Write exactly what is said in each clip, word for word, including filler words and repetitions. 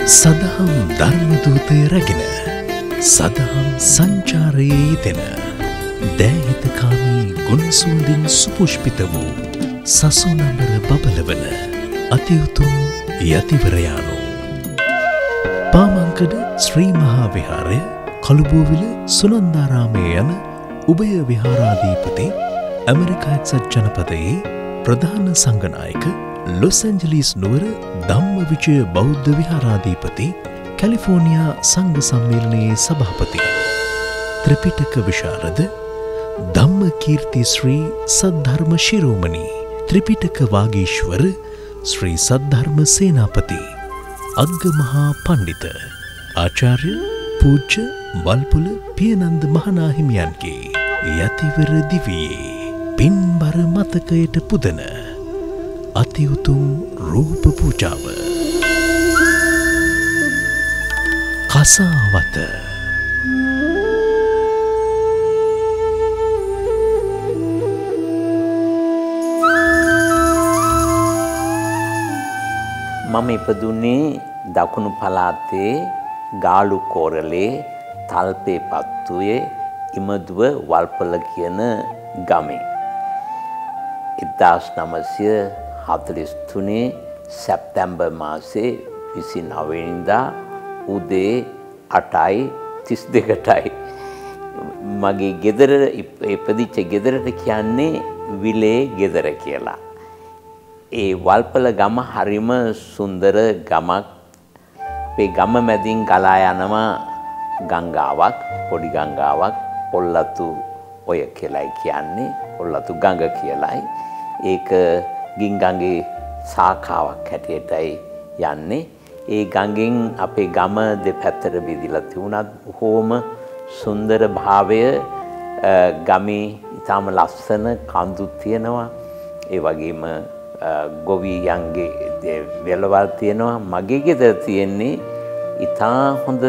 සදහම් ධර්මදූතය රැගෙන සදහම් සංචාරයේ යෙදෙන දෑහිතකාමී ගුණසුවඳින් සුපුෂ්පිත වූ සසුනඹර බබලවන අතිඋතුම් යතිවරයාණෝ පාමංකඩ ශ්‍රී මහා විහාරය කළුබෝවිල සුනන්දාරාමය යන උභය විහාරාධිපති ඇමරිකා එක්සත් ජනපදයේ ප්‍රධාන සංඝනායක ලොස් ඇන්ජලිස් නුවර ධම්මවිජය බෞද්ධ විහාරාධිපති කැලිෆෝනියා සංඝ සම්මේලනයේ සභාපති ත්‍රිපිටක විශාරද ධම්මකීර්ති ශ්‍රී සද්ධර්ම ශිරෝමණී ත්‍රිපිටක වාගීශ්වර ශ්‍රී සද්ධර්ම සේනාපති අග්ගමහා පණ්ඩිත ආචාර්ය පූජ්‍ය වල්පොල පියනන්ද මහනාහිමියන්ගේ යතිවර දිවියේ පින්බර මතකයට පුදන අතිඋතුම් රූප පූජාව කසාවත මම ඉපදුනේ දකුණු පළාතේ ගාලු කෝරළේ තල්පේ පත්තුවේ ඉමදුව වල්පොල කියන ගමේ එක්දාස් නවසිය හතළිස් තුනේ සැප්තැම්බර් මාසේ විසිනව වෙනිදා උදේ අටයි තිස් දෙකටයි මගේ ගෙදර ඉපදිච්ච ගෙදරට කියන්නේ විලේ ගෙදර කියලා. ඒ වල්පොල ගම හරිම සුන්දර ගමක්. අපේ ගම මැදින් ගලා යනවා ගංගාවක්, පොඩි ගංගාවක්, පොල්ලතු ඔය කියලායි කියන්නේ. පොල්ලතු ගඟ කියලායි. ඒක ගින්ගඟේ සාඛාවක් හැටියටයි යන්නේ. ඒ ගඟෙන් අපේ ගම දෙපැත්තට බෙදිලා තිබුණත් බොහොම සුන්දර භාවය ගමේ ඉතාම ලස්සන කඳු තියෙනවා. ඒ වගේම ගොවියන්ගේ වෙලවල් තියෙනවා. මගේ ගෙදර තියෙන්නේ ඉතා හොඳ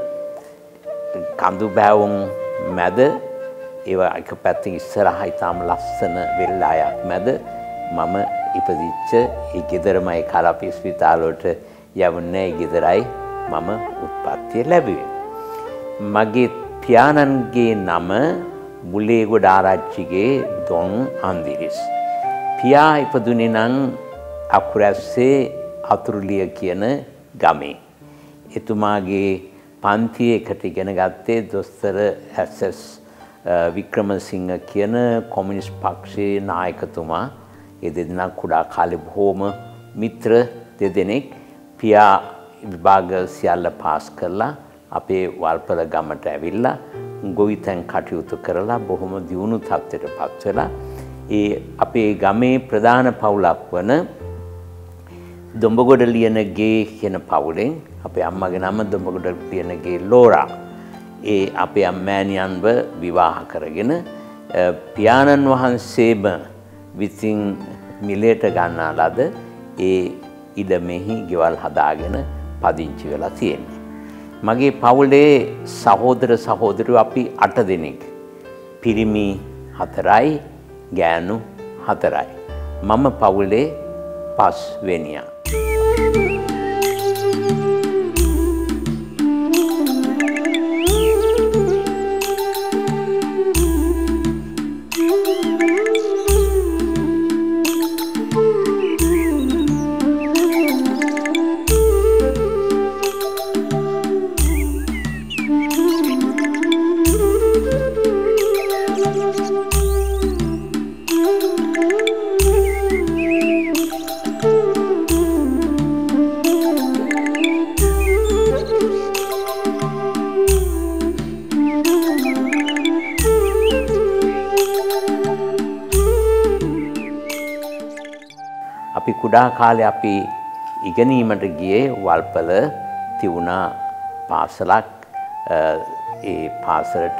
කඳු බෑවුම් මැද ඒවා එක පැත්තකින් ඉස්සරහා ඉතාම ලස්සන වෙල්ලායක් මැද මම ඉපදිච්ච ඒ ගෙදරමයි කලපි ස්පිතාලයට යවන්නේ. ඒ ගෙදරයි මම උත්පත්තිය ලැබුවේ. මගේ පියාණන්ගේ නම බුලේගොඩ ආරච්චිගේ දොන් අන්දිරිස්. පියා ඉපදුනේ නම් අකුරැස්සේ අතුරුලිය කියන ගමේ. එතුමාගේ පන්තියේ එකට ඉගෙන ගත්තේ දොස්තර එස් එස් වික්‍රමසිංහ කියන කොමියුනිස්ට් පක්ෂයේ නායකතුමා. ඒ දෙදෙනා කුඩා කාලේ බොහෝම මිත්‍ර දෙදෙනෙක්. පියා විභාග සියල්ල පාස් කරලා අපේ වල්පොල ගමට ඇවිල්ලා ගොවිතැන් කටයුතු කරලා බොහොම දියුණු තත්ත්වයට පත් වෙලා ඒ අපේ ගමේ ප්‍රධාන පවුලක් වන දොඹගොඩ ලියනගේ කියන පවුලෙන් අපේ අම්මගේ නම දොඹගොඩ ලියනගේ ලෝරා ඒ අපේ අම්මෑණියන්ව විවාහ කරගෙන පියාණන් වහන්සේම විසින් මිලයට ගන්නා ලද ඒ ඉඩමෙහි ගෙවල් හදාගෙන පදිංචි වෙලා තියෙන්නේ. මගේ පවුලේ සහෝදර සහෝදරයෝ අපි අට දෙනෙක්. පිරිමි හතරයි ගෑනු හතරයි. මම පවුලේ පස් වෙනියා. අපි කුඩා කාලේ අපි ඉගෙනීමට ගියේ වල්පොල තිබුණා පාසලක්. ඒ පාසලට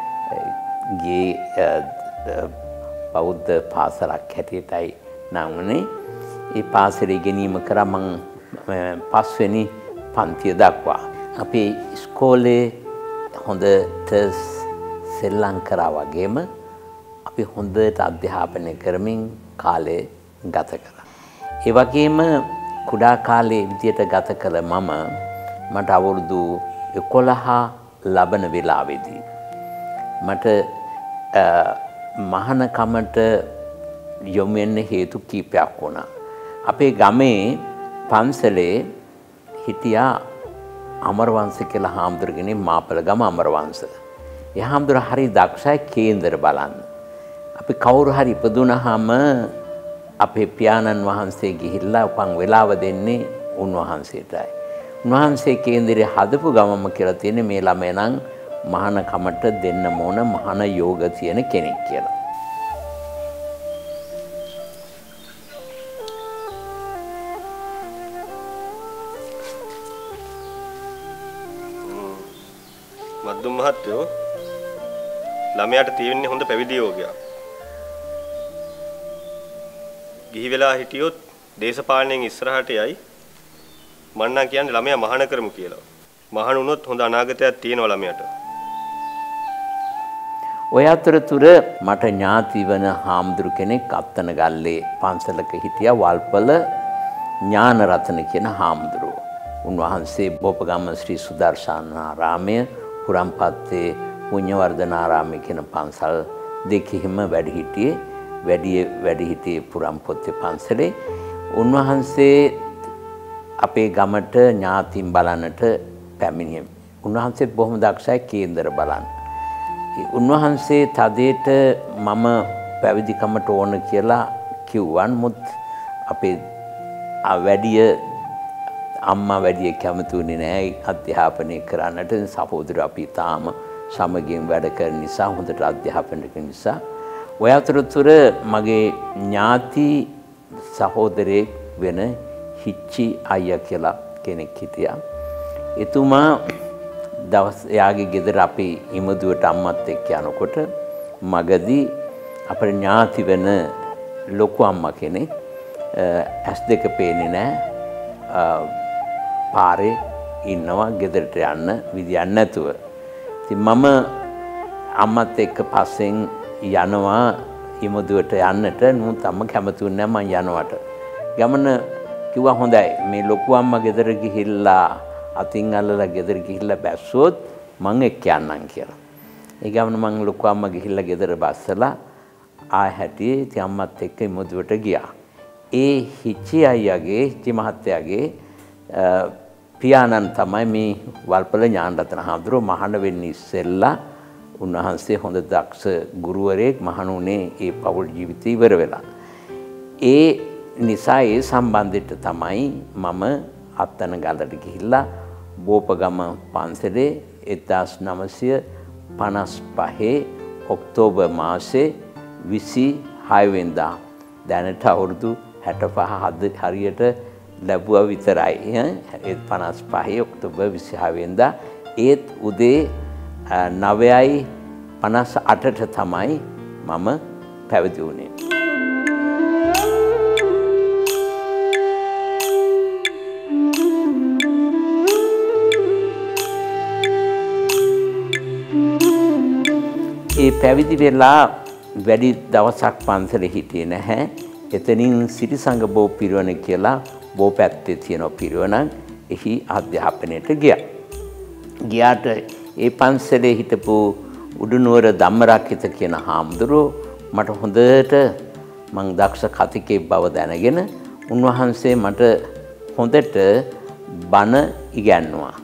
ගියේ බෞද්ධ පාසලක් හැටියටයි නම් වුණේ. ඒ පාසලේ ඉගෙනීම කරා මං පස්වෙනි පන්තිය දක්වා. අපේ ඉස්කෝලේ හොඳට සෙල්ලම් කරා වගේම අපි හොඳට අධ්‍යාපනය කරමින් කාලය ගත කළා. ඒ වගේම කුඩා කාලේ විදියට ගත කළ මම මට අවුරුදු එකොළහ ලබන වෙලාවේදී මට මහානකමට යොමු වෙන්න හේතු කීපයක් වුණා. අපේ ගමේ පන්සලේ හිටියා අමරවංශ කියලා හාමුදුරුවනේ මාපලගම අමරවංශ. ඒ හාමුදුර හරි දක්ෂයි කේන්දර බලන්න. අපි කවුරු හරි ඉපදුනහම අපේ පියාණන් වහන්සේ ගිහිල්ලා උපන් වෙලාව දෙන්නේ උන්වහන්සේටයි. උන්වහන්සේ කේන්දරේ හදපු ගමම කියලා තියෙන්නේ මේ ළමයා නම් මහානකමට දෙන්න ඕන මහාන යෝග තියෙන කෙනෙක් කියලා. මද්දුම් මහත්තයෝ ළමයාට තියෙන්නේ හොඳ පැවිදි යෝගයක්. ගිහි වෙලා හිටියොත් දේශපාලනයෙන් ඉස්සරහට යයි. මම නම් කියන්නේ ළමයා මහාන කරමු කියලා. මහාන වුණොත් හොඳ අනාගතයක් තියෙනවා ළමයාට. ඔය අතරතුර මට ඥාති වන හාමුදුරු කෙනෙක් අත්තන ගල්ලේ පන්සලක හිටියා වල්පල ඥානරතන කියන හාමුදුරුවෝ. උන්වහන්සේ බෝපගම්ම ශ්‍රී සුදර්ශනාරාමය පුරම්පත්තේ පුණ්‍යවර්ධනාරාමය කියන පන්සල් දෙකෙහිම වැඩ හිටියේ. වැඩි වැඩි හිටියේ පුරම්පොත්තේ පන්සලේ. උන්වහන්සේ අපේ ගමට ඥාතින් බලන්නට පැමිණියේ. උන්වහන්සේ බොහොම දක්ෂයි කේන්දර බලන්න. උන්වහන්සේ තදේට මම පැවිදිකමට ඕන කියලා කිව්වන් මුත් අපේ වැඩිය අම්මා වැඩිය කැමති වුණේ නැහැ අධ්‍යාපනය කරන්නට. සහෝදර අපි තාම සමගියෙන් වැඩ කරන නිසා හොඳට අධ්‍යාපනය කරන නිසා ඔය අතරතුර මගේ ඥාති සහෝදරයෙක් වෙන හිච්චි අයියා කියලා කෙනෙක් හිටියා. එතුමා දවස් එයාගේ ගෙදර අපි ඉමදුවට අම්මත් එක්ක යනකොට මගදී අපේ ඥාති වෙන ලොකු අම්මා කෙනෙක් ඇස් දෙක පේන්නේ නැහැ පාරේ ඉන්නවා ගෙදරට යන්න විදියක් නැතුව. ඉතින් මම අම්මත් එක්ක පස්සෙන් යනවා ඉමදුවට යන්නට. නුත් අම්ම කැමතුන්නේ නැහැ මං යනවට. ගමන කිව්වා හොඳයි මේ ලොකු අම්මා ගෙදර ගිහිල්ලා අතින් අල්ලලා ගෙදර ගිහිල්ලා බැස්සොත් මං එක්ක යන්නම් කියලා. ඒ ගමන මං ලොකු අම්මා ගිහිල්ලා ගෙදර බස්සලා ආ හැටියේ ඉතින් අම්මත් එක්ක ඉමදුවට ගියා. ඒ හිච්චි අයියාගේ හිච්චි මහත්තයාගේ පියාණන් තමයි මේ වල්පල ඥානරතන හාමුදුරුවෝ මහාන වෙන්න ඉස්සෙල්ලා උන්වහන්සේ හොඳ දක්ෂ ගුරුවරයෙක් මහණුනේ ඒ පෞල් ජීවිතය ඉවර වෙලා. ඒ නිසා ඒ සම්බන්ධයට තමයි මම අත්තන ගලට ගිහිල්ලා බෝපගම පන්සලේ එක්දාස් නවසිය පනස් පහේ ඔක්තෝබර් මාසේ විසි හය වෙනිදා දැනට අවුරුදු හැට පහ හරියට ලැබුවා විතරයි. ඒ පනස් පහේ ඔක්තෝබර් විසි හය වෙනිදා ඒත් උදේ නවයයි පනස් අටට තමයි මම පැවිදි වුණේ. ඒ පැවිදි වෙලා වැඩි දවසක් පන්සලේ හිටියේ නැහැ. එතනින් සිරිසංග බෝ පිරිවෙන කියලා බෝ පැත්තේ තියෙන පිරිවෙනක් එහි අධ්‍යාපනයට ගියා. ගියාට ඒ පන්සලේ හිටපු උඩුනුවර ධම්මරක්කිත කියන හාමුදුරුවෝ මට හොඳට මං දක්ෂ කතිකෙක් බව දැනගෙන උන්වහන්සේ මට හොඳට බණ ඉගැන්නුවා.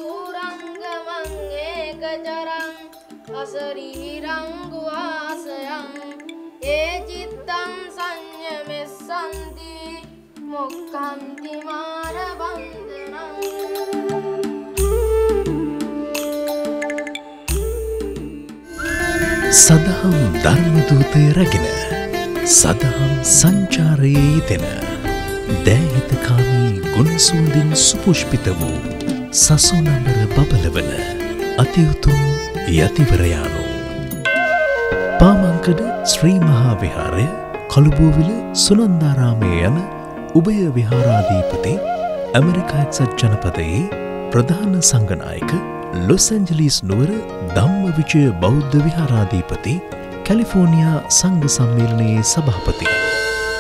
සදහම් ධර්මදූතය රැගෙන සදහම් සංචාරයේ යෙදෙන දෑහිතකාමී ගුණසුවඳින් සුපුෂ්පිත වූ සසුනඹර බබලවන අතිඋතුම් යතිවරයාණෝ පාමංකඩ ශ්‍රී මහා විහාරය කළුබෝවිල සුනන්දාරාමය යන උභය විහාරාධිපති ඇමරිකා එක්සත් ජනපදයේ ප්‍රධාන සංඝනායක ලොස් ඇන්ජලිස් නුවර ධම්මවිජය බෞද්ධ විහාරාධිපති කැලිෆෝනියා සංඝ සම්මේලනයේ සභාපති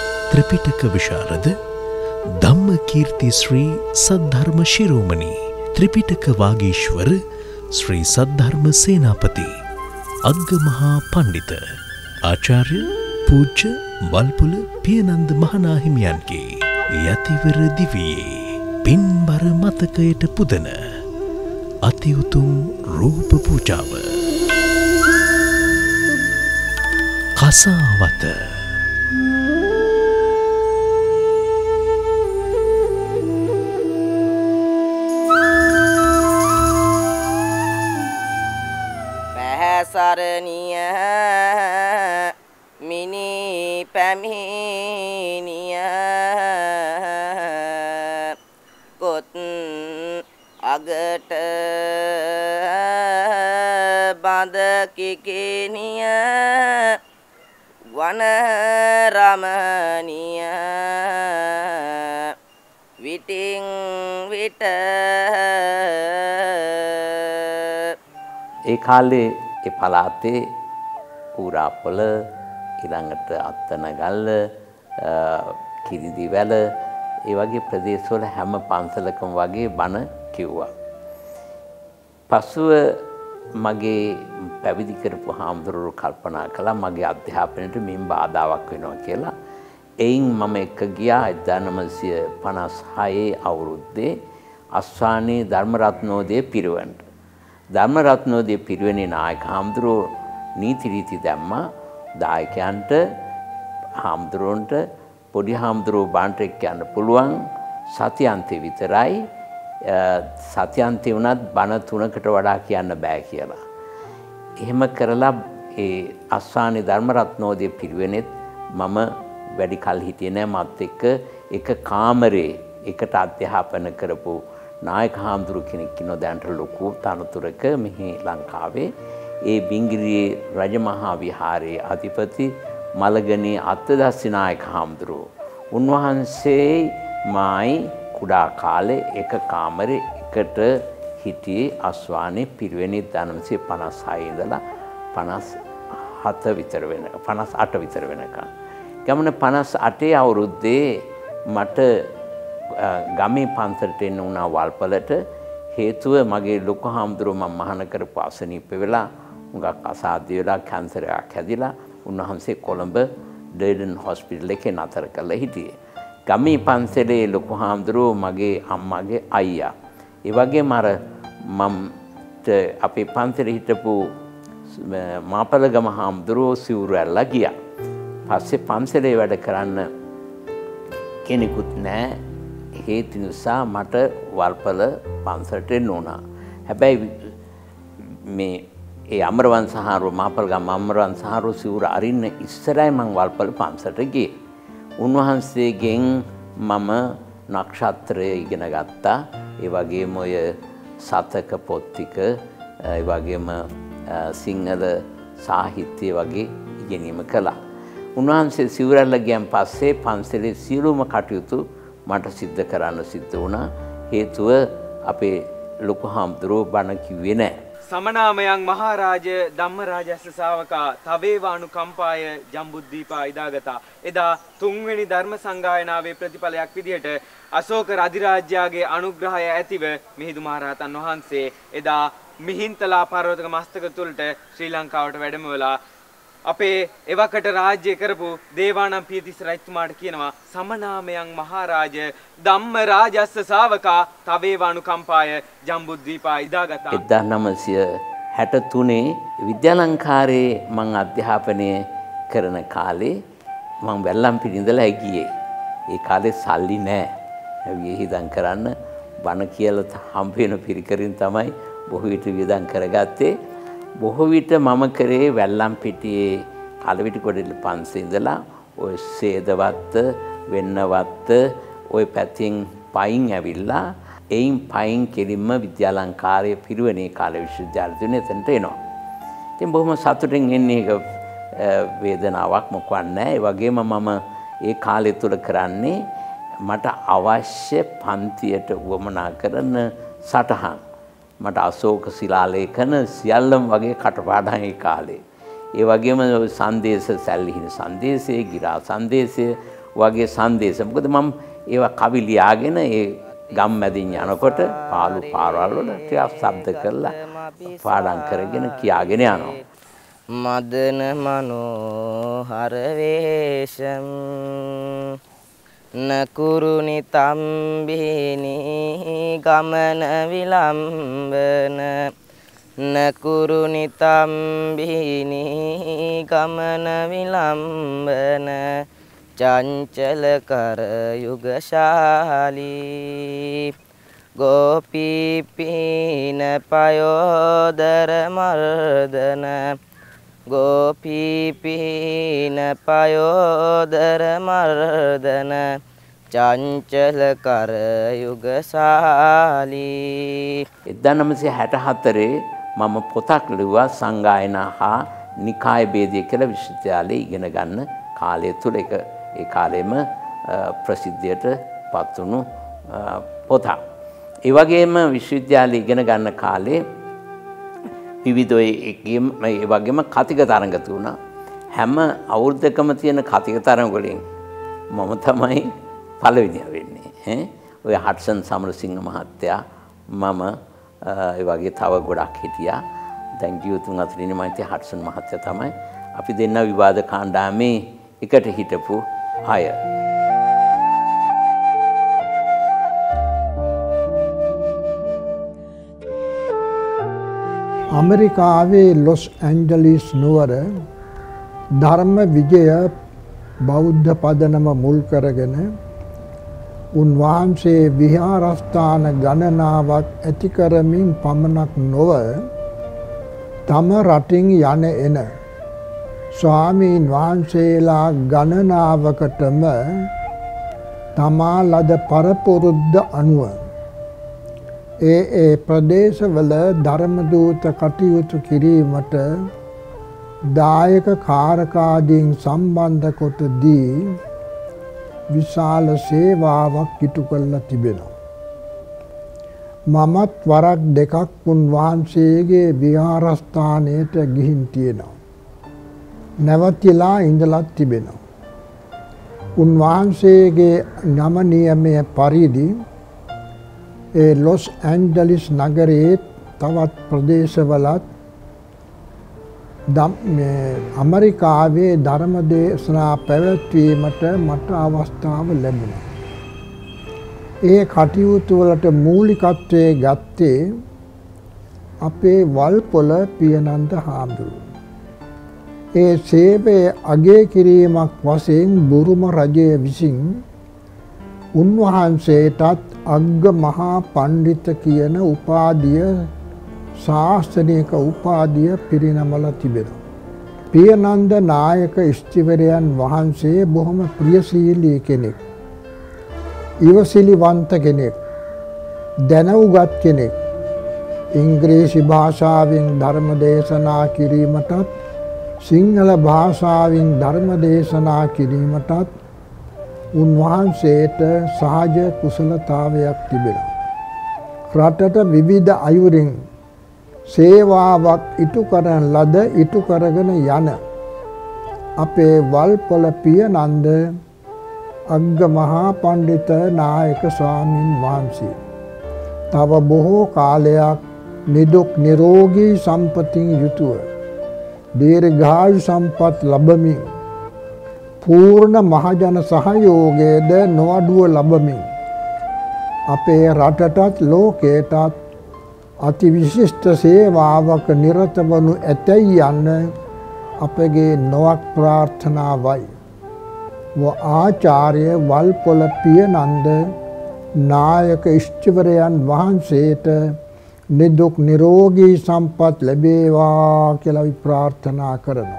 ත්‍රිපිටක විශාරද ධම්මකීර්ති ශ්‍රී සද්ධර්ම ශිරෝමණී ත්‍රිපිටක වාගීශ්වර ශ්‍රී සද්ධර්ම සේනාපති අග්ගමහා පණ්ඩිත ආචාර්ය පූජ්‍ය වල්පොල පියනන්ද මහනාහිමියන්ගේ යතිවර දිවියේ පින්බර මතකයට පුදන අති උතුම් රූප පූජාව කසාවත පැහැසරණිය මිනි පැමිණිය කොත් අගට බඳ කිකිනිය වන රමණිය විටින් විට ඒ කාලේ ඒ පළාතේ ඌරාපොළ ඊළඟට අත්තනගල්ල කිරිදිවැල ඒ වගේ ප්‍රදේශවල හැම පන්සලකම වගේ බණ කිව්වා. පසුව මගේ පැවිදි කරපු හාමුදුරුවෝ කල්පනා කළා මගේ අධ්‍යාපනයට මින් බාධාවක් වෙනවා කියලා. එයින් මම එක ගියා එක්දාස් නවසිය පනස් හයේ අවුරුද්දේ අස්වානේ ධර්මරත්නෝදය පිරිවෙන්ට. ධර්මරත්නෝදය පිරිවෙනේ නායක හාමුදුරුවෝ නීති රීති දැම්මා දායකයන්ට හාමුදුරුවන්ට පොඩි හාමුදුරුවෝ බාන්ට එක්ක යන්න පුළුවන් සතියන්තේ විතරයි සතියන්තේ වුණත් බණ තුනකට වඩා කියන්න බෑ කියලා. එහෙම කරලා ඒ අස්වානේ ධර්මරත්නෝදය පිරිවෙනෙත් මම වැඩි කල් හිටියේ නෑ මත් එක්ක එක කාමරේ එකට අධ්‍යාපන කරපු නායක හාමුදුරු කෙනෙක් ඉන්නවා දැනට ලොකු තනතුරක මෙහි ලංකාවේ. ඒ බිංගිරියේ රජමහා විහාරයේ අධිපති මලගනේ අත්තදස්සි නායක හාමුදුරුවෝ. උන්වහන්සේ මායි කුඩා කාලේ එක කාමරේ එකට හිටියේ අස්වානේ පිරිවෙනේ එක්දාස් නවසිය පනස් හයේ ඉඳලා පනස් හත විතර වෙන පනස් අට විතර වෙනකම්. ගමන පනස් අටේ අවුරුද්දේ මට ගමේ පන්සලට එන්න වුණා වල්පලට. හේතුව මගේ ලොකු හාමුදුරුවෝ මම මහාන කරපු අසනීප වෙලා හුඟක් අසාධ්‍ය වෙලා කැන්සර් එකක් හැදිලා උන්වහන්සේ කොළඹ ඩර්ඩන් හොස්පිටල් එකේ නතර කරලා හිටියේ. ගමේ පන්සලේ ලොකු හාමුදුරුවෝ මගේ අම්මාගේ අයියා. ඒ වගේම අර මම අපේ පන්සලේ හිටපු මාපලගම හාමුදුරුවෝ සිවුරු ඇල්ලලා ගියා. පස්සේ පන්සලේ වැඩ කරන්න කෙනෙකුත් නැහැ. හේතු නිසා මට වල්පල පන්සලට එන්න වුණා. හැබැයි මේ ඒ අමරවංශ හාරුව මාපල්ගම අමරවංශ හාරුව සිවුර අරින්න ඉස්සරයි මං වල්පල පන්සලට ගියේ. උන්වහන්සේගෙන් මම නක්ෂත්‍රය ඉගෙන ගත්තා. ඒ වගේම ඔය සතක පොත් ටික ඒ වගේම සිංහල සාහිත්‍ය වගේ ඉගෙනීම කළා. උන්වහන්සේ සිවුරැල්ල ගියන් පස්සේ පන්සලේ සියලුම කටයුතු මට සිද්ධ කරන්න සිද්ධ වුණා. හේතුව අපේ ලොකු හාමුදුරුවෝ බණ කිව්වේ නැහැ. සමනාමයන් මහරජ ධම්මරාජස්ස ශාවකා තවේවානුකම්පාය ජම්බුද්දීපා ඉදාගතා. එදා තුන්වෙනි ධර්ම සංගායනාවේ ප්‍රතිඵලයක් විදිහට අශෝක රාජ්‍යයාගේ අනුග්‍රහය ඇතිව මිහිඳු මහරහතන් වහන්සේ එදා මිහින්තලා පර්වතක මස්තක තුලට ශ්‍රී ලංකාවට වැඩමවලා අපේ එවකට රාජ්‍ය කරපු දේවානම් පියතිස්ස රජතුමාට කියනවා සමනාමයන් මහරජ ධම්මරාජස්ස ශාවකා තවේවානුකම්පාය ජම්බුද්දීපා ඉදාගතා. එක්දාස් නවසිය හැට තුනේ විද්‍යාලංකාරයේ මම අධ්‍යාපනය කරන කාලේ මම වැල්ලම්පිට ඉඳලා ගියේ. ඒ කාලේ සල්ලි නැහැ. වියහිදම් කරන්න බණ කියලා හම්බ වෙන පිරිකරින් තමයි බොහෝ විට වියදම් කරගත්තේ. බොහෝ විට මම කරේ වැල්ලම්පිටියේ කලවිටිකොඩිල පන්සලේ ඉඳලා ඔය සේදවත්ත වෙන්නවත්ත ඔය පැතින් පයින් ඇවිල්ලා එයින් පයින් කෙලින්ම විද්‍යාලංකාරයේ පිරිවෙනේ කාල විශ්වවිද්‍යාලය තුනේ එතනට එනවා. ඉතින් බොහොම සතුටින් එන්නේ ඒක වේදනාවක් මොකවත් නැහැ. ඒ වගේම මම ඒ කාලය තුල කරන්නේ මට අවශ්‍ය පන්තියට වමනා කරන සටහන්. මට අශෝක ශිලාලේඛන සියල්ලම වගේ කටපාඩම් ඒ කාලේ. ඒ වගේම සංදේශ සැල්ලිහිණ සංදේශය, ගිරා සංදේශය වගේ සංදේශ. මොකද මම ඒවා කවි ලියාගෙන ඒ ගම් මැදින් යනකොට පාළු පාරවල් වල ටිකක් ශබ්ද කරලා පාඩම් කරගෙන කියාගෙන යනවා. මදන මනෝහර වේශම් නකුරුනි තම්බිනි ගමන විලම්බන නකුරුනි තම්බිනි ගමන විලම්බන චංචල කර යුගශාලී ගෝපී පීන පයෝදර මර්දන ගෝපී පීන පයෝදර මර්දන චංචල කර යුගශාලී. එක්දා නවසිය හැට හතරේ මම පොතක් ලිව්වා සංගායනා හා නිකාය ભેදය කියලා විශ්වවිද්‍යාලයේ ඉගෙන ගන්න කාලය තුල එක ඒ කාලෙම ප්‍රසිද්ධියට පත් වුණු පොතක්. ඒ වගේම විශ්වවිද්‍යාලයේ ඉගෙන ගන්න කාලේ විවිධ ඒ වගේම කතික තරඟ තුණා. හැම අවුරුද්දකම තියෙන කතික තරඟ වලින් මම තමයි පළවෙනියා වෙන්නේ. ඈ ඔය හඩ්සන් සමරසිංහ මහත්තයා මම ඒ වගේ තව ගොඩක් හිටියා. දැන් ජීවිතුන් අතරින් මම හිටිය හඩ්සන් මහත්තයා තමයි. අපි දෙන්න විවාද කාණ්ඩායමේ එකට හිටපු අය. ඇමරිකාවේ ලොස් ඇන්ජලිස් නුවර ධර්ම විජය බෞද්ධ පදනම මුල් කරගෙන උන්වහන්සේ විහාරස්ථාන ගණනාවක් ඇති කරමින් පමණක් නොව තම රටින් යන එන ස්වාමීන් වහන්සේලා ගණනාවකටම තමා ලද පරපුරුද්ද අනුව ඒ ඒ ප්‍රදේශවල ධර්ම දූත කටයුතු කිරීමට දායක කාරකාදීන් සම්බන්ධ කොට දී විශාල සේවාවක් ඉටු කළා තිබෙනවා. මමත් වරක් දෙකක් උන්වහන්සේගේ විහාරස්ථානයට ගිහින් තියෙනවා. නැවතිලා ඉඳලත් තිබෙනවා. උන්වහන්සේගේ නම නියමය පරිදි ඒ ලොස් ඇන්ජලිස් නගරයේ තවත් ප්‍රදේශවලත් ඇමරිකාවේ ධර්ම දේශනා පැවැත්වීමට මට අවස්ථාව ලැබුණා. ඒ කටයුතු වලට මූලිකත්වයේ ගත්තේ අපේ වල්පොළ පියනන්ද හාමුදුරුවෝ. ඒ සේවයේ අගය කිරීමක් වශයෙන් බුරුම රජය විසින් උන්වහන්සේටත් අග්ග මහා පණ්ඩිත කියන උපාධිය ශාස්ත්‍රනික උපාධිය පිරිනමලා තිබෙනවා. පියනන්ද නායක ස්ථවිරයන් වහන්සේ බොහොම ප්‍රියශීලී කෙනෙක්. ඉවසිලිවන්ත කෙනෙක්. දැනුගත් කෙනෙක්. ඉංග්‍රීසි භාෂාවෙන් ධර්ම දේශනා කිරීමටත් සිංහල භාෂාවෙන් ධර්ම දේශනා කිරීමටත් උන්වහන්සේට සහජ කුසලතාවයක් තිබෙනවා. රටට විවිධ අයුරින් සේවාවක් ඉටු කරන ලද ඉටු කරගෙන යන අපේ වල්පොළ පියනන්ද අග්ග මහා පණ්ඩිත නායක ස්වාමින් වහන්සේ තව බොහෝ කාලයක් නිදුක් නිරෝගී සම්පතින් යුතුව දීර්ඝායු සම්පත් ලැබමින් පූර්ණ මහජන සහයෝගයද නොඅඩුව ලැබමින් අපේ රටටත් ලෝකයටත් අති විශිෂ්ට සේවාවක නිරත වනු ඇතැයි යන්න අපගේ නොවක් ප්‍රාර්ථනාවයි. ව ආචාර්ය වල්පොළ පියනන්ද නායක ස්ථවිරයන් වහන්සේට නිදුක් නිරෝගී සම්පත් ලැබේවා කියලා අපි ප්‍රාර්ථනා කරනවා.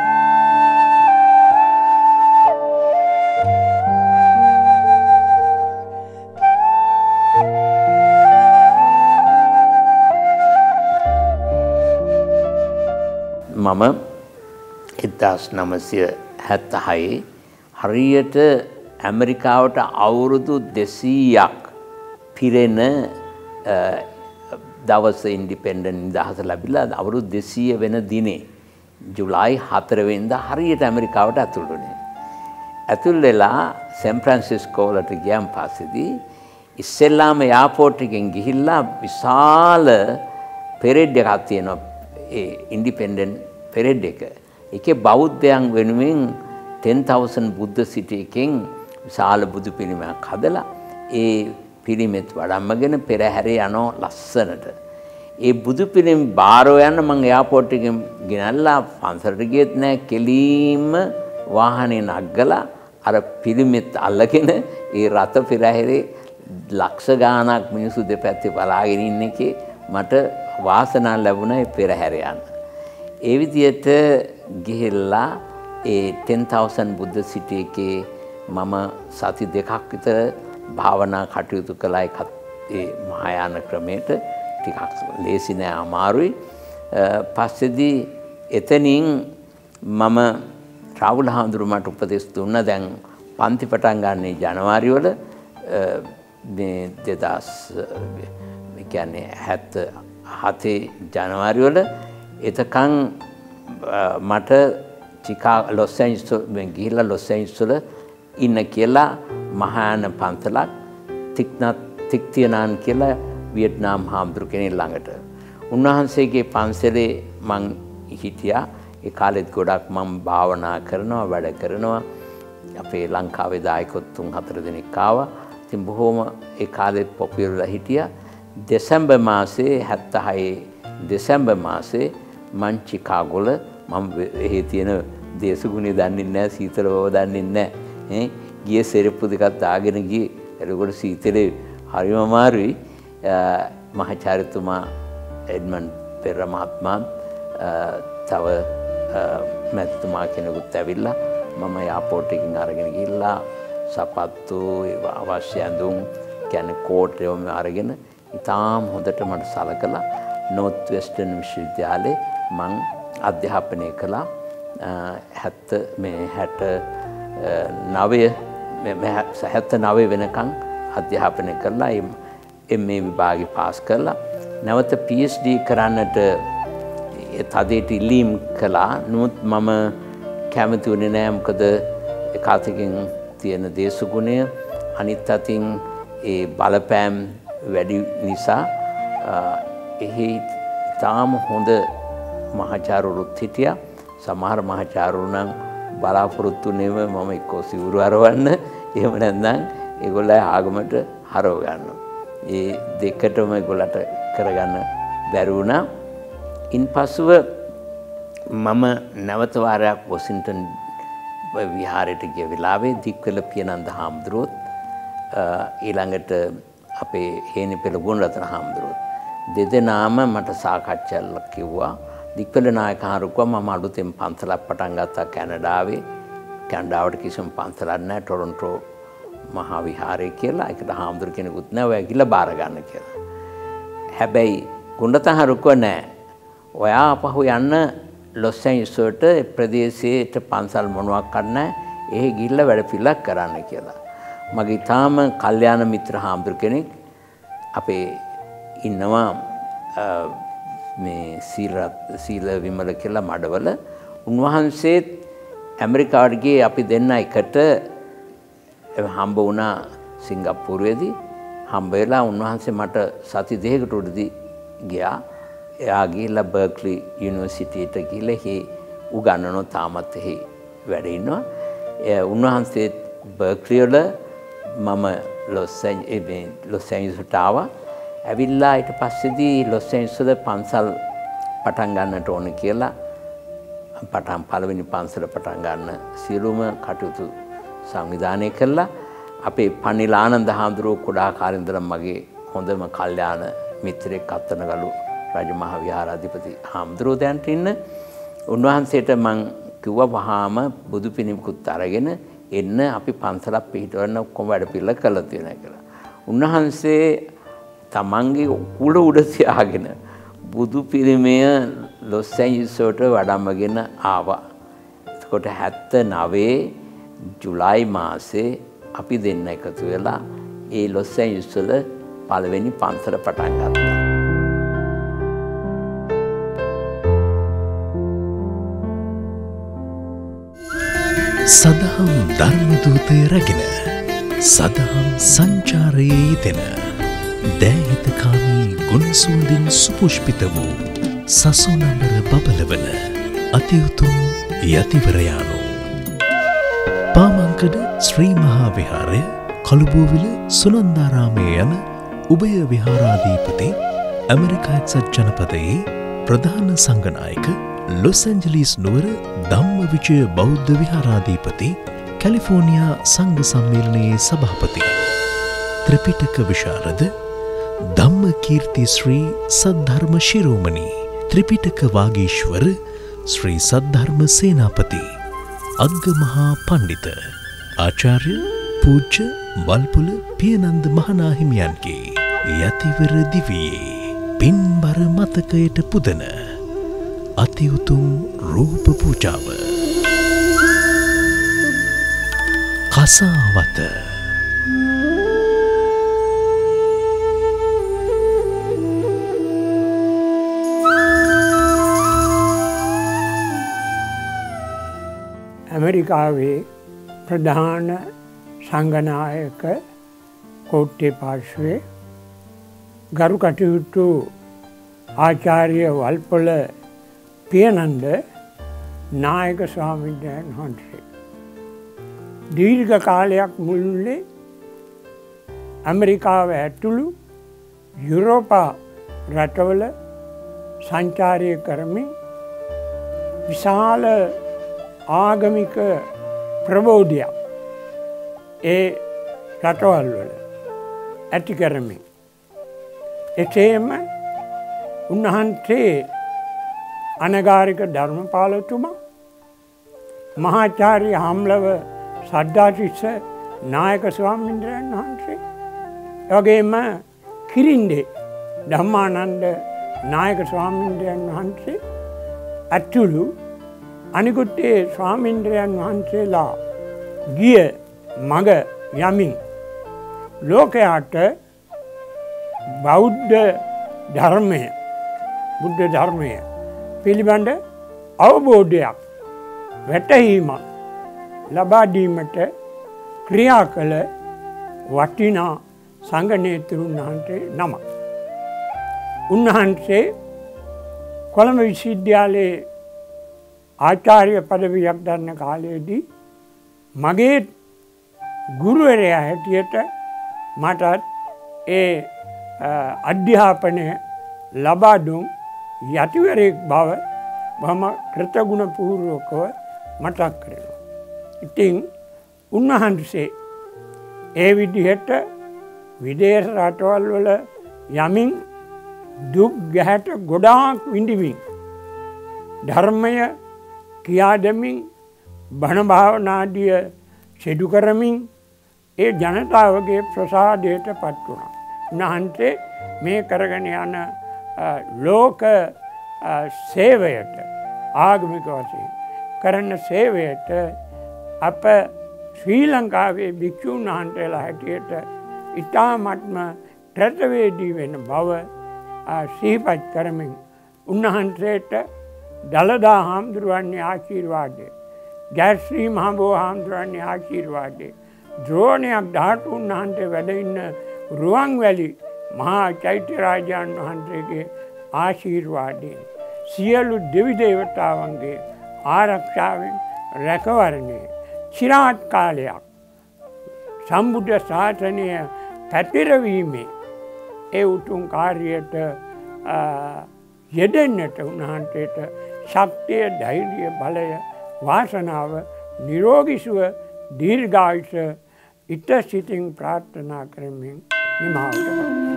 මම එක්දාස් නවසිය හැත්තහයේ හරියට ඇමරිකාවට අවුරුදු දෙසීයක් පිරෙන දවස ඉන්ඩිපෙන්ඩන්ට් නිදහස ලැබිලා අවුරුදු දෙසීය වෙන දිනේ ජුලයි හතර වෙනිදා හරියට ඇමරිකාවට ඇතුළු වුණේ. ඇතුල් වෙලා සෑන් ෆ්‍රැන්සිස්කෝ වලට ගියන් පස්සේදී ඉස්සෙල්ලාම එයාපෝට් එකෙන් ගිහිල්ලා විශාල පෙරෙඩ් එකක් තියෙනවා ඒ ඉන්ඩිපෙන්ඩන්ට් පෙරෙඩ් එක. ඒකේ බෞද්ධයන් වෙනුවෙන් ten thousand බුද්ධ සිටි එකෙන් විශාල බුදු පිළිමයක් හදලා ඒ පිළිමෙත් වඩම්මගෙන පෙරහැරේ යනවා ලස්සනට. ඒ බුදු පිළිම බාරෝ යන්න මම එයාපෝට් එකෙන් ගෙනල්ලා පන්සලට ගියෙත් නෑ කෙලින්ම වාහනේ නග්ගලා අර පිළිමෙත් අල්ලගෙන ඒ රත පෙරහැරේ ලක්ෂ ගාණක් මිනිස්සු දෙපැත්තේ බලාගෙන ඉන්න එකේ මට වාසනාව ලැබුණා ඒ පෙරහැර යන්න. ඒ විදිහට ගිහිල්ලා ඒ ten thousand බුද්ධ සිටි එකේ මම සති දෙකක් විතර භාවනා කටයුතු කළා. ඒකත් ඒ මහායාන ක්‍රමයට ටිකක් ලේසි නෑ අමාරුයි. පස්සේදී එතනින් මම රාහුල හාමුදුරුවෝ මට උපදෙස් දුන්නා දැන් පන්ති පටන් ගන්න ජනවාරි වල මේ දෙදාස් ඒ කියන්නේ හැත්ත හතේ ජනවාරි වල එතකන් මට චිකා ලොස් ඇන්ජල්ස් මේ ගිහිල්ලා ලොස් ඇන්ජල්ස් වල ඉන්න කියලා මහායාන පන්සලක් තික්නත් තික්තියනාන් කියලා වියට්නාම් හාමුදුරු කෙනෙක් ළඟට. උන්වහන්සේගේ පන්සලේ මං හිටියා. ඒ කාලෙත් ගොඩක් මම භාවනා කරනවා වැඩ කරනවා. අපේ ලංකාවේ දායකයෝ තුන් හතර දෙනෙක් ආවා. ඉතින් බොහොම ඒ කාලෙත් පොපියුලර් හිටියා. දෙසැම්බර් මාසේ හැත්තහයේ දෙසැම්බර් මාසේ මං චිකාගෝල මම එහි තියෙන දේශගුණය දන්නේ නැහැ සීතල බව දන්නේ නැහැ. ඈ ගියේ සෙරප්පු දෙකක් දාගෙන ගියේ. එතකොට සීතලේ හරිම අමාරුයි. මහාචාර්යතුමා එඩ්මන්ඩ් පෙර මහත්මයා තව මැතිතුමා කෙනෙකුත් ඇවිල්ලා මම එයාපෝට් එකකින් අරගෙන ගිහිල්ලා සපත්තු අවශ්‍ය ඇඳුම් කියන්නේ කෝට් ඒවම අරගෙන ඉතාම හොඳට මට සලකලා නෝර්ත් වෙස්ටර්න් විශ්වවිද්‍යාලේ මං අධ්‍යාපනය කළා. හැත්ත මේ හැට නවය මේ හැත්ත නවය වෙනකන් අධ්‍යාපනය කළා. එම් ඒ විභාගේ පාස් කරලා නැවත පී එච් ඩී කරන්නට තදේට ඉල්ලීම් කළා. නමුත් මම කැමති වුණේ නෑ. මොකද එක අතකින් තියෙන දේශගුණය අනිත් අතින් ඒ බලපෑම් වැඩි නිසා එහි තාම හොඳ මහාචාර්යවරුත් හිටියා. සමහර මහාචාර්යවරු නම් බලාපොරොත්තු නෙව මම එක්කෝ සිවුරු අරවන්න එහෙම නැත්නම් ඒගොල්ලෝ ආගමට හරව ගන්නවා. ඒ දෙකටම ඒගොල්ලන්ට කරගන්න බැරි වුණා. ඉන්පසුව මම නැවත වාරයක් වොෂින්ටන් විහාරයට ගිය වෙලාවේ දික්වල පියනන්ද හාමුදුරුවෝත් ඊළඟට අපේ හේනිපෙළ ගුණරත්න හාමුදුරුවෝ දෙදෙනාම මට සාකච්ඡාවක් කිව්වා. දික්වල නායකහරුකව මම අලුතෙන් පන්සලක් පටන් ගත්තා කැනඩාවේ. කැනඩාවට කිසිම පන්සලක් නැහැ ටොරොන්ටෝ මහා විහාරය කියලා. ඒකට හාමුදුරු කෙනෙකුත් නැහැ. ඔය ගිහලා බාර ගන්න කියලා. හැබැයි ගුණරත්නහරුකව නැහැ. ඔයා අපහු යන්න ලොස් ඇන්ජල්ස් වලට ප්‍රදේශයේට පන්සල් මොනවක් නැහැ. එහෙ ගිහිල්ලා වැඩ පිළිලක් කරන්න කියලා. මගේ තාම කල්යාණ මිත්‍ර හාමුදුරු කෙනෙක් අපේ ඉන්නවා මේ සීල සීල විමල කියලා මඩවල. උන්වහන්සේත් ඇමරිකාවට ගියේ අපි දෙන්න එකට හම්බ වුණා සිංගප්පූරුවේදී. හම්බ වෙලා උන්වහන්සේ මට සති දෙකකට උඩදී ගියා. එයා ගිහිල්ලා බර්ක්ලි යුනිවර්සිටියට ගිහිල්ලා එහි උගන්වනවා. තාමත් එහි වැඩ ඉන්නවා. උන්වහන්සේ බර්ක්ලි වල මම ලොස් ඇන්ජල්ස් ලොස් ඇන්ජල්ස්ට ආවා. ඇවිල්ලා ඊට පස්සේදී ලොස් ඇන්ජල්ස් වල පන්සල් පටන් ගන්නට ඕන කියලා පටන් පළවෙනි පන්සල පටන් ගන්න සියලුම කටයුතු සංවිධානය කළා. අපේ පන්නිල ආනන්ද හාමුදුරුවෝ කුඩා කාලේ ඉඳලා මගේ හොඳම කල්යාණ මිත්‍රෙක් අත්තනගලු රජමහා විහාරාධිපති හාමුදුරුවෝ දැන්ට ඉන්න. උන්වහන්සේට මං කිව්වා වහාම බුදු පිළිමකුත් අරගෙන එන්න අපි පන්සලක් පිහිටවන්න ඔක්කොම වැඩ පිළිවෙල කළා තියෙනවා කියලා. උන්වහන්සේ තමන්ගේ උකුල උඩ තියාගෙන බුදු පිළිමය ලොස් ඇන්ජල්ස් වලට වඩම්මගෙන ආවා. එතකොට හැත්ත නවයේ ජුලයි මාසේ අපි දෙන්න එකතු වෙලා ඒ ලොස් ඇන්ජල්ස් වල පළවෙනි පන්සල පටන් ගත්තා. සදහම් ධර්ම දූතය රැගෙන සදහම් සංචාරයේ යෙදෙන දෑහිතකාමී ගුණසුවඳින් සුපුෂ්පිත වූ සසුනඹර බබලවන අතිඋතුම් යතිවරයානු පාමංකඩ ශ්‍රී මහා විහාරය කළුබෝවිල සුනන්දාරාමය යන උභය විහාරාධිපති ඇමරිකා එක්සත් ජනපදයේ ප්‍රධාන සංඝනායක ලොස් ඇන්ජලිස් නුවර ධම්මවිජය බෞද්ධ විහාරාධිපති කැලිෆෝනියා සංඝ සම්මේලනයේ සභාපති ත්‍රිපිටක විශාරද ධම්මකීර්ති ශ්‍රී සද්ධර්ම ශිරෝමණී ත්‍රිපිටක වාගීශ්වර ශ්‍රී සද්ධර්ම සේනාපති අග්ගමහා පණ්ඩිත ආචාර්ය පූජ්‍ය වල්පොල පියනන්ද මහනාහිමියන්ගේ යතිවර දිවියේ පින්බර මතකයට පුදන අතිඋතුම් රූප පූජාව කසාවත ඇමරිකාවේ ප්‍රධාන සංඝනායක කෝට්ටේ පාර්ශ්වයේ ගරු කටයුතු ආචාර්ය වල්පොල පියනන්ද නායක ස්වාමීන් වහන්සේ දීර්ඝ කාලයක් මුළුල්ලේ ඇමරිකාව ඇතුළු යුරෝපා රටවල සංචාරය කරමින් විශාල ආගමික ප්‍රබෝධයක් ඒ රටවල් වල ඇති කරමින් එසේම උන්වහන්සේ අනගාരിക ධර්මපාලතුමා මහාචාර්ය හම්ලව සද්ධාතිස්ස නායක ස්වාමීන් වහන්සේ එවැගේම කිරින්දේ ධම්මානන්ද නායක ස්වාමීන් වහන්සේ ඇතුළු අනිකුත් ඒ ස්වාමීන් වහන්සේලා ගිය මඟ යමින් ලෝකයාට බෞද්ධ ධර්මය බුද්ධ ධර්මය පිළිබඳ අවබෝධයක් වැටහීමක් ලබා දීමට ක්‍රියා කළ වටිනා සංඝනේතෘන් වහන්සේ නමක්. උන්වහන්සේ කොළඹ විශ්වවිද්‍යාලයේ ආචාර්ය පදවියක් ගන්න කාලයේදී මගේ ගුරුවරයා හැටියට මටත් ඒ අධ්‍යාපනය ලබා දුන් යතිවරයෙක් බව මම කෘතගුණ පූර්වකව මතක් කරනවා. ඉතින් උන්වහන්සේ ඒ විදිහට විදේශ රටවල් වල යමින් දුක් ගැහැට ගොඩාක් විඳිමින් ධර්මය කියා දෙමින් බණ භාවනාදිය සිදු කරමින් ඒ ජනතාවගේ ප්‍රසාදයට පත් වුණා. උන්වහන්සේ මේ කරගෙන යන ලෝක සේවයට ආගමික වශයෙන් කරන සේවයට අප ශ්‍රී ලංකාවේ භික්ෂුන් වහන්සේලා හැටියට ඉතාමත්ම ත්‍රැතවේදී වෙන බව සිහිපත් කරමින් උන්වහන්සේට දළදා හාමුදුරුවන්ගේ ආශිර්වාදය, ජයශ්‍රී මහබෝ හාමුදුරුවන්ගේ ආශිර්වාදය, ද්‍රෝණයක් ධාතුන් වහන්සේ වැඩ ඉන්න රුවන්වැලි මහා චෛත්‍ය රාජාන් වහන්සේගේ ආශිර්වාදයෙන් සියලු දෙවි දේවතාවන්ගේ ආරක්ෂාවෙන් රැකවරණය චිරාත් කාලයක් සම්බුද්ධ ශාසනය පැතිරවීමේ ඒ උතුම් කාර්යයට යෙදෙන්නට උන්වහන්සේට ශක්තිය, ධෛර්යය, බලය, වාසනාව, නිරෝගී සුව, දීර්ඝායුෂ ඉත සිතින් ප්‍රාර්ථනා කරමින් නිමාවට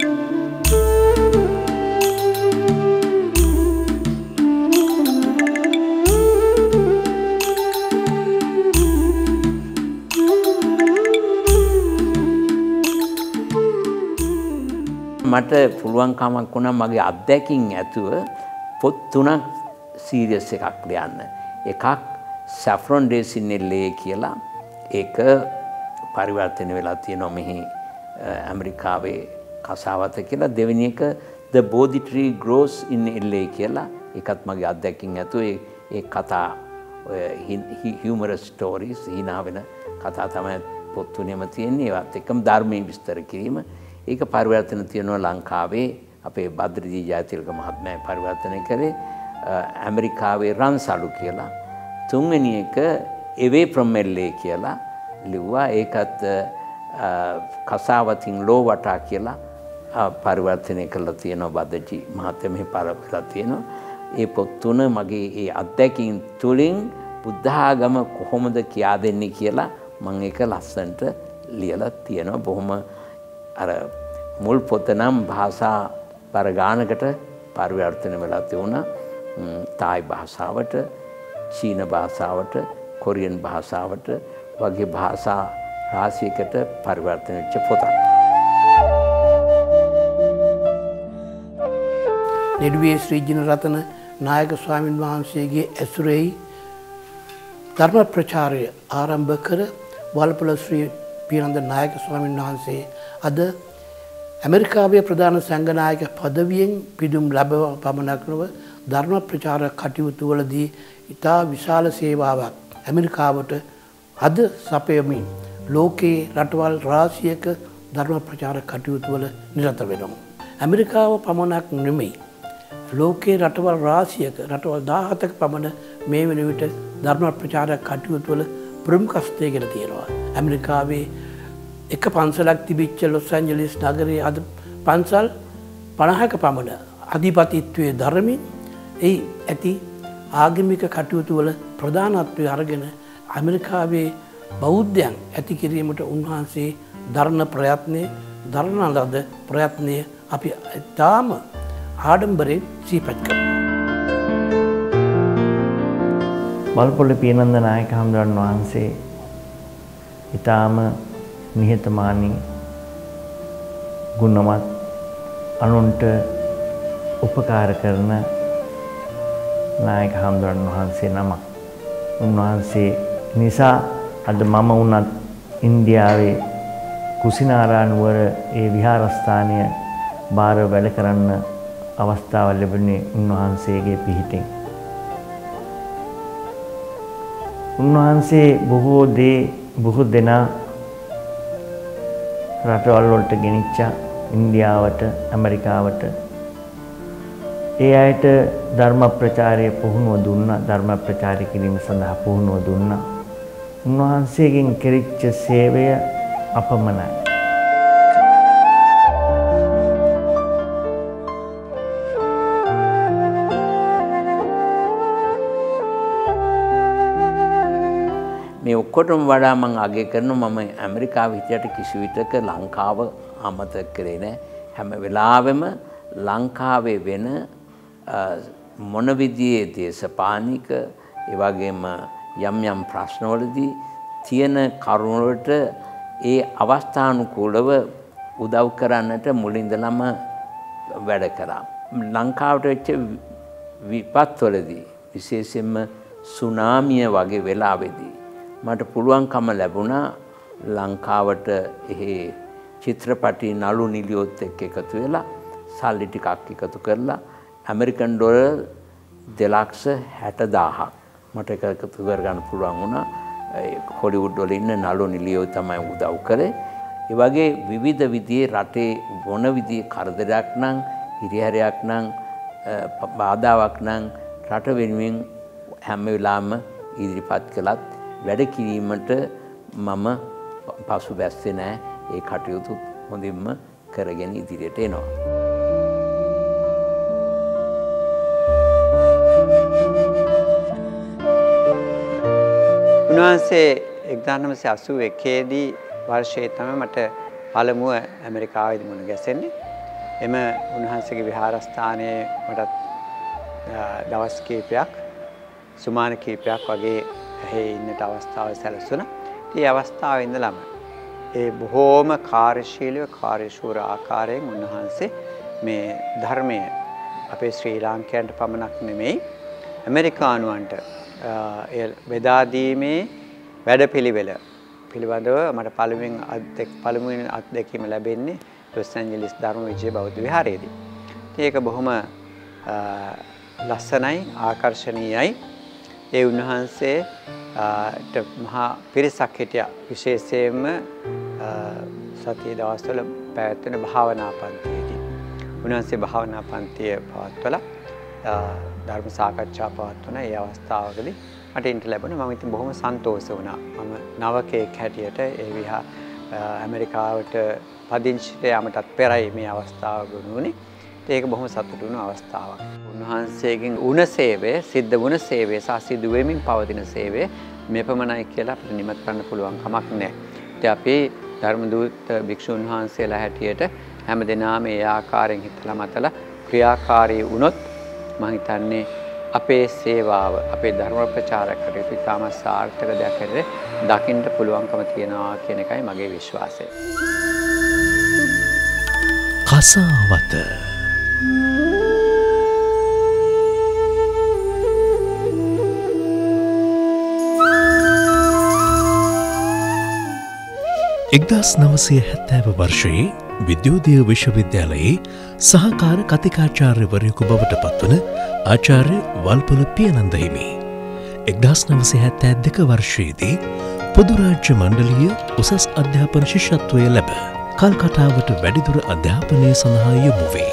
මට පුළුවන්කමක් වුණා මගේ අත්දැකින් ඇතුව පොත් තුනක් සීරියස් එකක් ලියන්න. එකක් සැෆ්‍රොන් ඩේස් ඉන් එල් ඒ කියලා. ඒක පරිවර්තන වෙලා තියෙනවා මෙහි ඇමරිකාවේ කසාවත කියලා. දෙවෙනි එක The Bodhi Tree Grows in L A කියලා. ඒකත් මගේ අත්දැකින් ඇතුව ඒ කතා humorous stories හිනා වෙන කතා තමයි පොත් තුනේම තියෙන්නේ. ඒවත් එක්කම ධර්මයේ විස්තර කිරීම. ඒක පරිවර්තන තියෙනවා ලංකාවේ අපේ බද්‍රජී ජයතිලක මහත්මයා පරිවර්තනය කරේ ඇමරිකාවේ රන්සලු කියලා. තුන්වෙනි එක එවේ from L A කියලා ලිව්වා. ඒකත් කසාවතින් ලෝ වටා කියලා පරිවර්තනය කරලා තියෙනවා බද්‍රජී මහත්මයා මෙහි පරිවර්තලා තියෙනවා. ඒ පොත් තුන මගේ ඒ අත්දැකීම් තුලින් බුද්ධ ආගම කොහොමද කියා දෙන්නේ කියලා මම ඒක ලස්සනට ලියලා තියෙනවා. බොහොම අර මුල් පොත නම් භාෂා පරගානකට පරිවර්තන වෙලා තියුණා. තායි භාෂාවට, චීන භාෂාවට, කොරියන් භාෂාවට වගේ භාෂා රාශියකට පරිවර්තන වෙච්ච පොතක්. නෙළුවේ ශ්‍රී ජිනරතන නායක ස්වාමින් වහන්සේගේ ඇසුරෙහි ධර්ම ප්‍රචාරය ආරම්භ කර වල්පොළ ශ්‍රී පියනන්ද නායක ස්වාමින් වහන්සේ අද ඇමරිකාවේ ප්‍රධාන සංඝනායක පදවියෙන් පිදුම් ලැබව පමණක් නොව ධර්ම ප්‍රචාර කටයුතු වලදී ඉතා විශාල සේවාවක් ඇමරිකාවට අද සපයමින් ලෝකේ රටවල් රාශියක ධර්ම ප්‍රචාර කටයුතු වල නිරත වෙනවා. ඇමරිකාව පමණක් නෙමෙයි ලෝකේ රටවල් රාශියක රටවල් දහහතක පමණ මේ වෙන විට ධර්ම ප්‍රචාර කටයුතු වල ප්‍රමුඛස්ථයකට තියෙනවා. ඇමරිකාවේ එක පන්සලක් තිබිච්ච ලොස් ඇන්ජලිස් නගරයේ අද පන්සල් පනහක පමණ අධිපතිත්වයේ ධර්මයෙන් එහි ඇති ආගමික කටයුතු වල ප්‍රධානත්වය අරගෙන ඇමරිකාවේ බෞද්ධයන් ඇති කිරීමට උන්වහන්සේ දරන ප්‍රයත්නය දරන ලද ප්‍රයත්නය අපි තාම ආඩම්බරයෙන් සිහිපත් කරනවා. වල්පොළ පියනන්ද නායක හඳුරන් වහන්සේ ඊටාම නිහතමානී ගුණවත් අනුන්ට උපකාර කරන නායක හඳුරන් වහන්සේ නමක්. උන්වහන්සේ නිසා අද මම වුණත් ඉන්දියාවේ කුසිනාරා නුවර ඒ විහාරස්ථානය බාර වැඩ කරන්න අවස්ථාව ලැබුණේ උන්වහන්සේගේ පිහිටින්. උන්වහන්සේ බොහෝ දේ බොහෝ දෙනා රටවල් වලට ගෙනිච්චා. ඉන්දියාවට, ඇමරිකාවට. ඒ අයට ධර්ම ප්‍රචාරය පුහුණුව දුන්නා. ධර්ම ප්‍රචාරය කිරීම සඳහා පුහුණුව දුන්නා. උන්වහන්සේගෙන් කෙරිච්ච සේවය අපමණයි. මේ ඔක්කොටම වඩා මම අගය කරනවා මම ඇමරිකාව හිටියට කිසි විටක ලංකාව අමතක කරේ නැහැ. හැම වෙලාවෙම ලංකාවේ වෙන මොන විදිහේ දේශපාලනික ඒ වගේම යම් යම් ප්‍රශ්නවලදී තියෙන කරුණ වලට ඒ අවස්ථානුකූලව උදව් කරන්නට මුලින්දලම වැඩ කරා. ලංකාවට වෙච්ච විපත්වලදී විශේෂයෙන්ම සුනාමිය වගේ වෙලාවෙදී මට පුළුවන්කම ලැබුණා ලංකාවට එහි චිත්‍රපටි නළු නිලියොත් එක්ක එකතු වෙලා සල්ලි ටිකක් එකතු කරලා ඇමරිකන් ඩොලර් දෙලක්ෂ හැටදාහක් මට එකතු කරගන්න පුළුවන් වුණා. හොලිවුඩ් වල ඉන්න නළු නිලියෝ තමයි උදව් කරේ. ඒ වගේ විවිධ විදිහේ රටේ මොන විදිහේ කරදරයක් නම් හිරිහැරයක් නම් බාධාවක් නම් රට වෙනුවෙන් හැම වෙලාවෙම ඉදිරිපත් කළත් වැඩ කිරීමට මම පසුබැස්සේ නැහැ. ඒ කටයුතු හොඳින්ම කරගෙන ඉදිරියට එනවා. උන්වහන්සේ එක්දාස් නවසිය අසූ එකේ දී වර්ෂයේ තමයි මට පළමුව ඇමරිකාවේදී මුණ ගැසෙන්නේ. එම උන්වහන්සේගේ විහාරස්ථානයේ මට දවස් කීපයක් සුමාන කීපයක් වගේ ඇහි ඉන්නට අවස්ථාව සැලසුණා. ඒ අවස්ථාවේ ඉඳලම ඒ බොහෝම කාර්යශීලීව කාර්යශූර ආකාරයෙන් උන්වහන්සේ මේ ධර්මය අපේ ශ්‍රී ලාංකයන්ට පමණක් නෙමෙයි ඇමරිකානුවන්ට ඒ බෙදා දීමේ වැඩපිළිවෙල පිළිබඳව මට පළමුවෙන් අත්දැක පළමුවෙන් අත්දැකීම ලැබෙන්නේ ලොස් ඇන්ජලිස් ධර්ම විජය බෞද්ධ විහාරයේදී. ඒක බොහොම ලස්සනයි ආකර්ශනීයයි. ඒ උන්වහන්සේට මහා පිරිසක් හිටියා. විශේෂයෙන්ම සතිය දවස්වල පැවැත්වෙන භාවනා පන්තියේදී. උන්වහන්සේ භාවනා පන්තිය පවත්වලා ධර්ම සාකච්ඡා පවත්වන ඒ අවස්ථාවකදී මට ඉන්ට ලැබුණා. මම ඉතින් බොහොම සන්තෝෂ වුණා. මම නවකයෙක් හැටියට ඒ විහා ඇමරිකාවට පදිංචිට යාමටත් පෙරයි මේ අවස්ථාව ගොනුනේ. ඒක බොහොම සතුටු වුණු අවස්ථාවක්. උන්වහන්සේගෙන් වුණ සේවය, සිද්ධ වුණ සේවය සහ සිදු වෙමින් පවතින සේවය මෙපමණයි කියලා අපිට නිමත් කරන්න පුළුවන් කමක් නැහැ. ඉතින් අපි ධර්මදූත භික්ෂුන් වහන්සේලා හැටියට හැමදෙනාම ඒ ආකාරයෙන් හිතලා මතලා ක්‍රියාකාරී වුණොත් මම හිතන්නේ අපේ සේවාව, අපේ ධර්ම ප්‍රචාර කටයුතු ඉතාම සාර්ථක දෙයක් හැටියට දකින්න පුළුවන්කම තියෙනවා කියන එකයි මගේ විශ්වාසය. කසාවත එක්දස් නවසය හැත්තෑව වර්ෂයේ විද්‍යෝදය විශ්වවිද්‍යාලයේ සහකාර කතිකාචාර්යවරයකු බවට පත්වන ආචාර්ය වල්පොල පියනන්ද හිමි. එක්දස් නවසය හැත්තෑ දෙක වර්ෂයේදී පොදුරාජ්‍ය මණ්ඩලීය උසස් අධ්‍යාපන ශිෂ්‍යත්වය ලැබ කල්කටාවට වැඩිදුර අධ්‍යාපනය සඳහා යොමු වේ.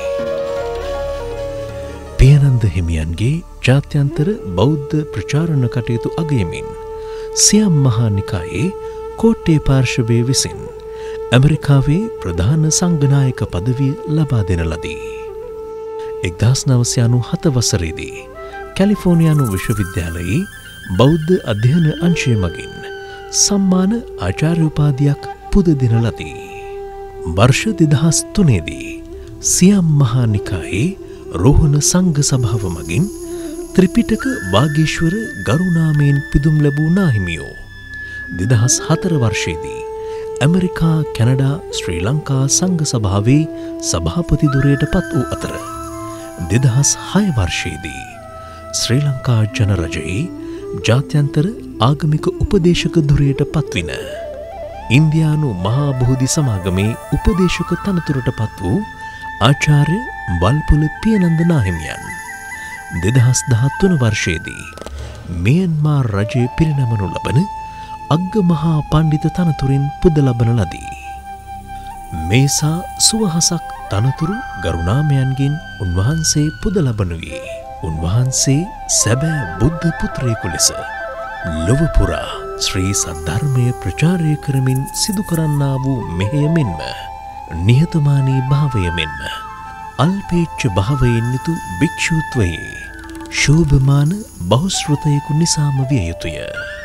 පියනන්ද හිමියන්ගේ ජාත්‍යන්තර බෞද්ධ ප්‍රචාරණ කටයුතු අගයමින් සියම් මහා නිකායේ කෝට්ටේ පාර්ශවය විසින් ඇමරිකාවේ ප්‍රධාන සංඝනායක පදවිය ලබා දෙන ලදී. එක්දස් නවසය අනූහත වසරේදී කැලිෆෝනියානු විශ්වවිද්‍යාලයේ බෞද්ධ අධ්‍යයන අංශය මගින් සම්මාන ආචාර්ය උපාධියක් පුද දෙන ලදී. වර්ෂ දෙදහස් තුනේදී සියම් මහා නිකායේ රෝහණ සංඝ සභාව මගින් ත්‍රිපිටක වාගීශ්වර ගරුනාමයෙන් පිදුම් ලැබූ නාහිමියෝ දෙදහස් හතර වර්ෂයේදී ඇමරිකා කැනඩා ශ්‍රී ලංකා සංඝ සභාවේ සභාපති ධුරයට පත් වූ අතර දෙදහස් හය වර්ෂයේදී ශ්‍රී ලංකා ජනරජයේ ජාත්‍යන්තර ආගමික උපදේශක ධුරයට පත්වින ඉන්දියානු මහා බෝධි සමාගමේ උපදේශක තනතුරට පත් වූ ආචාර්ය වල්පොල පියනන්ද නාහිමියන් දෙදහස් දහතුන වර්ෂයේදී මියන්මාර් රජයේ පිරිනමනු ලබන අග්ග මහා පණ්ඩිත තනතුරින් පුද ලබන ලදී. මේසා සුවහසක් තනතුරු ගරුනාමයන්ගෙන් උන්වහන්සේ පුද ලබනුයේ උන්වහන්සේ සැබෑ බුද්ධ පුත්‍රයෙකු ලෙස ලොව පුරා ශ්‍රී සද්ධර්මය ප්‍රචාරය කරමින් සිදු කරන්නා වූ මෙහෙය මෙන්ම නිහතමානී භාවය මෙන්ම අල්පේච්ඡ භාවයෙන් යුතු භික්ෂුත්වයේ ශෝභමාන බහුශ්‍රතයෙකු නිසාම විය යුතුය.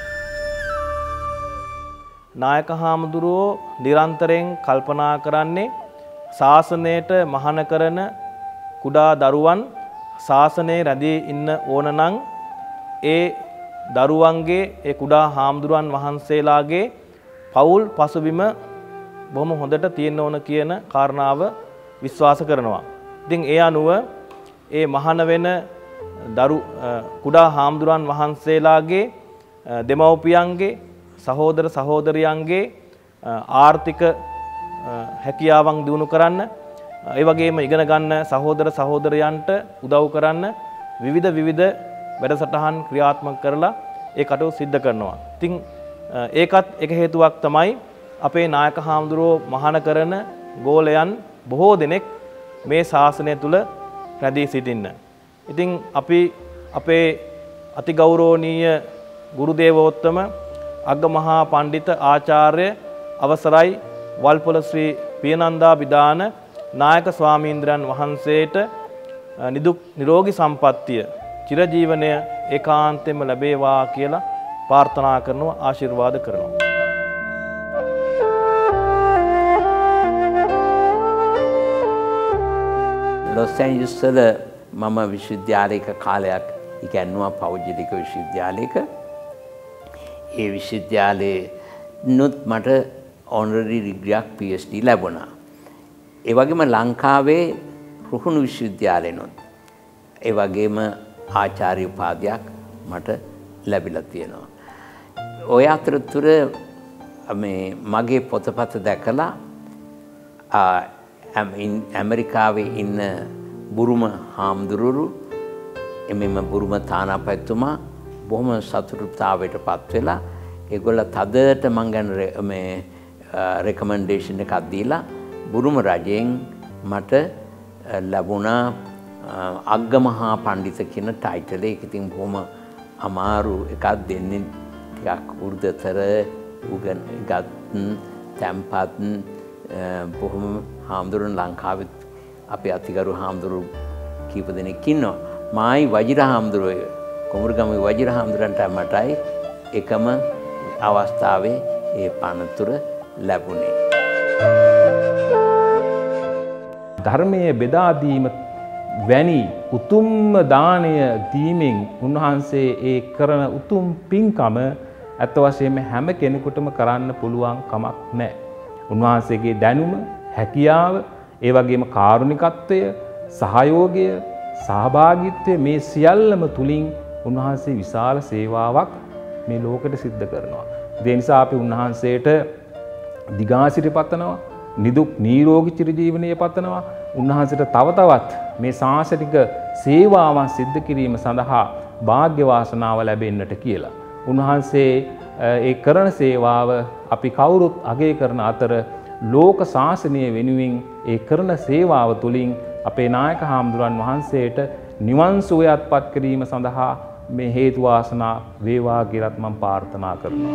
නායක හාමුදුරුවෝ නිරන්තරයෙන් කල්පනා කරන්නේ ශාසනයට මහාන කරන කුඩා දරුවන් ශාසනයේ රැඳී ඉන්න ඕන නම් ඒ දරුවන්ගේ ඒ කුඩා හාමුදුරුවන් වහන්සේලාගේ පවුල් පසුබිම බොහොම හොඳට තියෙන්න ඕන කියන කාරණාව විශ්වාස කරනවා. ඉතින් ඒ අනුව ඒ මහාන වෙන දරු කුඩා හාමුදුරුවන් වහන්සේලාගේ දෙමව්පියන්ගේ සහෝදර සහෝදරියන්ගේ ආර්ථික හැකියාවන් දියුණු කරන්න, ඒ වගේම ඉගෙන ගන්න සහෝදර සහෝදරයන්ට උදව් කරන්න විවිධ විවිධ වැඩසටහන් ක්‍රියාත්මක කරලා ඒ කටයුතු සිද්ධ කරනවා. ඉතින් ඒකත් එක හේතුවක් තමයි අපේ නායක හාමුදුරුවෝ මහාන කරන ගෝලයන් බොහෝ දෙනෙක් මේ ශාසනය තුල රැඳී සිටින්න. ඉතින් අපි අපේ අතිගෞරවනීය ගුරු දේවෝත්තම අග්ගමහා පණ්ඩිත ආචාර්ය අවසරයි වල්පොල ශ්‍රී පියනන්දාභිදාන නායක ස්වාමීන්ද්‍රයන් වහන්සේට නිදුක් නිරෝගී සම්පන්නිය චිරජීවනය ඒකාන්තයෙන්ම ලැබේවා කියලා ප්‍රාර්ථනා කරනවා, ආශිර්වාද කරනවා. ලොස් ඇන්ජලිස් වල මම විශ්වවිද්‍යාලයක කාලයක් ඉගෙනුවා, පෞද්ගලික විශ්වවිද්‍යාලයක. ඒ විශ්වවිද්‍යාලයේ නුත් මට ඔනරරි ඩිග්‍රියක් පී එච් ඩී ලැබුණා. ඒ වගේම ලංකාවේ රුහුණු විශ්වවිද්‍යාලෙනොත් ඒ වගේම ආචාර්ය උපාධියක් මට ලැබිලා තියෙනවා. ඔය අතරතුර මේ මගේ පොතපත දැකලා ඇමරිකාවේ ඉන්න බුරුම හාමුදුරුවරු එමෙම බුරුම තානාපතිතුමා බොහොම සතුටුතාවයට පත් වෙලා ඒගොල්ල තදට මං ගැන මේ රෙකමෙන්ඩේෂන් එකක් දීලා බුරුම රජයෙන් මට ලැබුණා අග්ගමහා පඬිත කියන ටයිටල් එක. ඉතින් බොහොම අමාරු එකක් දෙන්නේ ටිකක් උර්ධතර උගන්ගත් තැම්පත් බොහොම හාමුදුරුවෝ ලංකාවේ අපේ අතිගරු හාමුදුරුවෝ කීප දෙනෙක් ඉන්නවා. මායි වජිර හාමුදුරුවෝ කොමුරුගමේ වජිර හාමුදුරන්ට මටයි එකම අවස්ථාවේ ඒ පනතුර ලැබුණේ. ධර්මයේ බෙදා දීම වැනි උතුම්ම දානය දීමෙන් උන්වහන්සේ ඒ කරන උතුම් පින්කම ඇත්ත වශයෙන්ම හැම කෙනෙකුටම කරන්න පුළුවන් කමක් නැහැ. උන්වහන්සේගේ දැනුම, හැකියාව, ඒ වගේම කාරුණිකත්වය, සහයෝගය, සහභාගීත්වය මේ සියල්ලම තුලින් උන්වහන්සේ විශාල සේවාවක් මේ ලෝකෙට සිද්ධ කරනවා. ඒ නිසා අපි උන්වහන්සේට දිගාසිරි පතනවා, නිදුක් නිරෝගී චිරජීවනයේ පතනවා. උන්වහන්සේට තව තවත් මේ සාසනික සේවාවන් සිද්ධ කිරීම සඳහා වාග්ය වාසනාව ලැබෙන්නට කියලා. උන්වහන්සේ ඒ කරන සේවාව අපි කවුරුත් අගය කරන අතර ලෝක ශාසනය වෙනුවෙන් ඒ කරන සේවාව තුළින් අපේ නායක හාමුදුරන් වහන්සේට නිවන් සුවයත්පත් කිරීම සඳහා මේ හේතු වාසනා වේවා කියලාත් මම ප්‍රාර්ථනා කරනවා.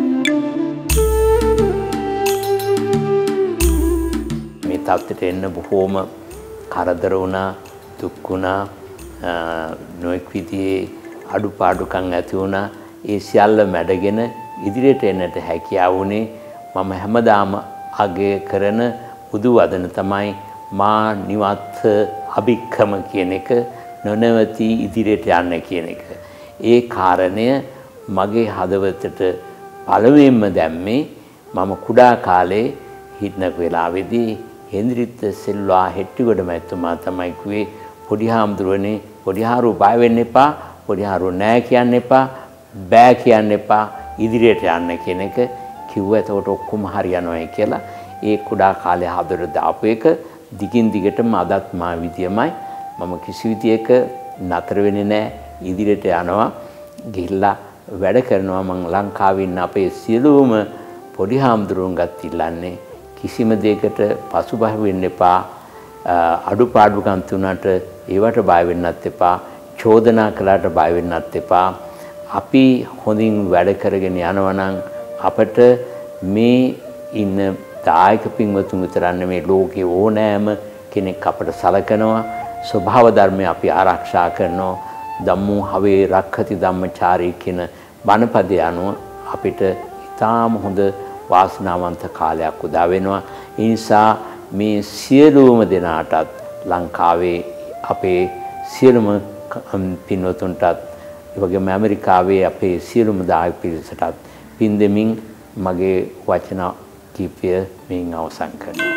මේ තත්ත්වයට එන්න බොහෝම කරදර වුණා, දුක් වුණා, නොඑක් විදිහේ අඩුපාඩුකම් ඇති වුණා. ඒ සියල්ල මැඩගෙන ඉදිරියට එන්නට හැකියාව වුණේ මම හැමදාම අගය කරන බුදු වදන තමයි මා නිවත් අභික්‍රම කියන එක, නොනවති ඉදිරියට යන්න කියන එක. ඒ කාරණය මගේ හදවතට පළවෙනිම දැම්මේ මම කුඩා කාලේ හිටනක වෙලාවේදී හෙන්රිත් සිල්වා හෙට්ටිගොඩ මැතිතුමා තමයි කිව්වේ පොඩි හාමුදුරනේ පොඩි හාරු බය වෙන්න එපා, පොඩි හාරු නෑ කියන්න එපා, බෑ කියන්න එපා, ඉදිරියට යන්න කියන එක කිව්වා. එතකොට ඔක්කොම හරියනවායි කියලා ඒ කුඩා කාලේ හදවත දාපු එක දිගින් දිගටම අදත් මා විදියමයි. මම කිසි විදියක නතර වෙන්නේ නෑ, ඉදිරියට යනවා, ගිහිල්ලා වැඩ කරනවා. මම ලංකාවේ ඉන්න අපේ සියලුම පොඩි හාමුදුරුවන්ගත් ඉල්ලන්නේ කිසිම දෙයකට පසුබහ වෙන්න එපා. අඩුපාඩුකම් තුනට ඒවට බය වෙන්නත් එපා. චෝදනා කළාට බය වෙන්නත් එපා. අපි හොඳින් වැඩ කරගෙන යනවා නම් අපට මේ ඉන්න දායක පින්වතුන් විතරක් නෙමෙයි ලෝකේ ඕනෑම කෙනෙක් අපට සලකනවා. ස්වභාව ධර්මය අපි ආරක්ෂා කරනවා. ධම්මෝ හවේ රක්ඛති ධම්මචාරී කියන බණපදය අනුව අපිට ඉතාම හොඳ වාසනාවන්ත කාලයක් උදා වෙනවා. ඒ නිසා මේ සියලුම දෙනාටත් ලංකාවේ අපේ සියලුම පින්වතුන්ටත් ඒ වගේම ඇමරිකාවේ අපේ සියලුම දායක පිරිසටත් පින් දෙමින් මගේ වචන කීපය මෙයින් අවසන් කරනවා.